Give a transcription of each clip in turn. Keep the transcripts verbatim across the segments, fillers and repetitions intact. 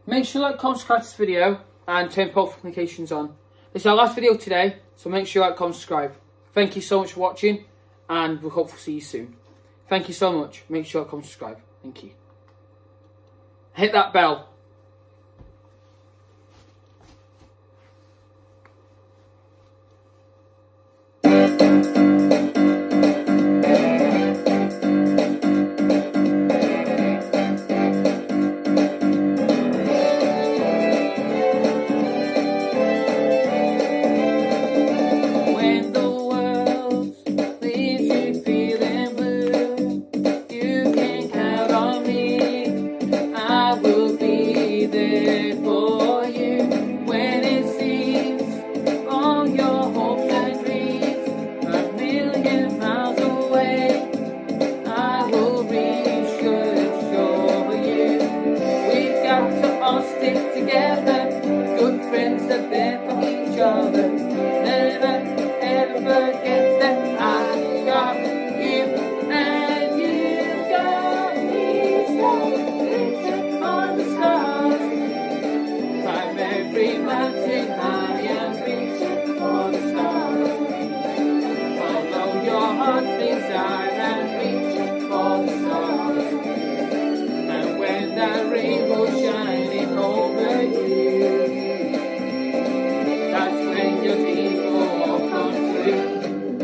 Make sure you like, comment, subscribe to this video and turn post notifications on. This is our last video today, so make sure you like, comment, subscribe. Thank you so much for watching, and we'll hopefully see you soon. Thank you so much. Make sure you like, comment, subscribe. Thank you. Hit that bell. Stick together, good friends are there for each other. Never ever forget that I got you and you got me. So reaching for the stars, climb every mountain high and reaching for the stars. Follow your heart's desire and reaching for the stars. And when that rainbow shining over you, that's when your dreams will all come true.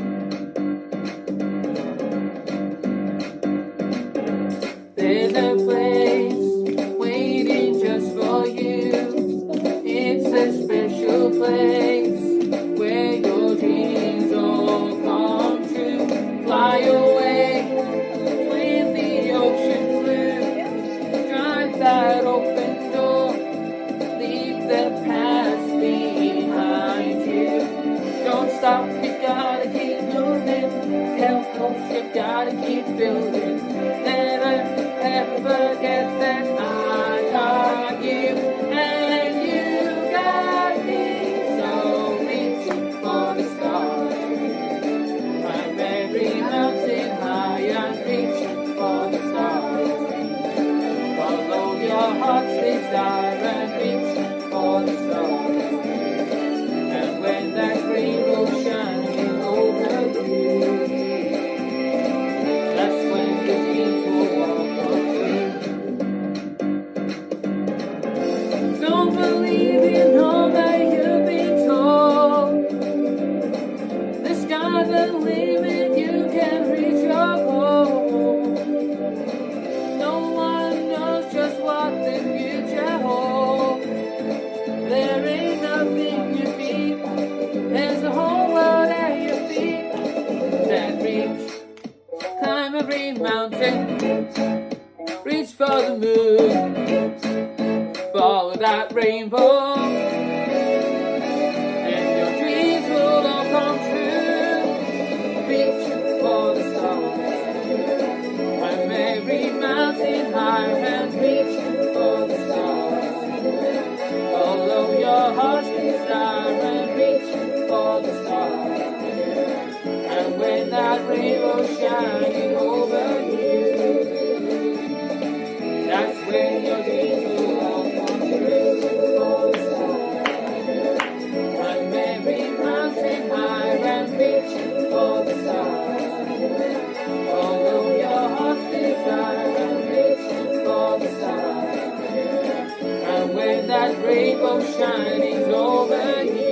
There's a place waiting just for you. It's a special place where your dreams all come true. Fly away with the ocean blue. Drive that open door. Leave the past behind you. Don't stop, you gotta keep moving. Tell folks you gotta keep building. Never ever forget that I got you and you got me. So reach for the stars. I'm every mountain high and reaching for the stars. Follow your heart's desire and reach for the stars. And when that rainbow shining over you, that's when your dreams will all come true. Don't believe in all that you've been told. The sky's the limit, you can reach your goal. No one knows just what the future holds. There ain't nothing you beat. There's a whole world at your feet. That reach, climb every mountain, reach for the moon, follow that rainbow, and your dreams will all come true. Reach for the stars. Climb every mountain high and reach for the stars. Follow your heart's desire and reach for the stars. And when that rainbow shining over you, that's when your dreams will all come true. For the stars. Climb every mountain high and reaching for the stars. Follow your heart's desire and reaching for the stars. And when that rainbow shining over you,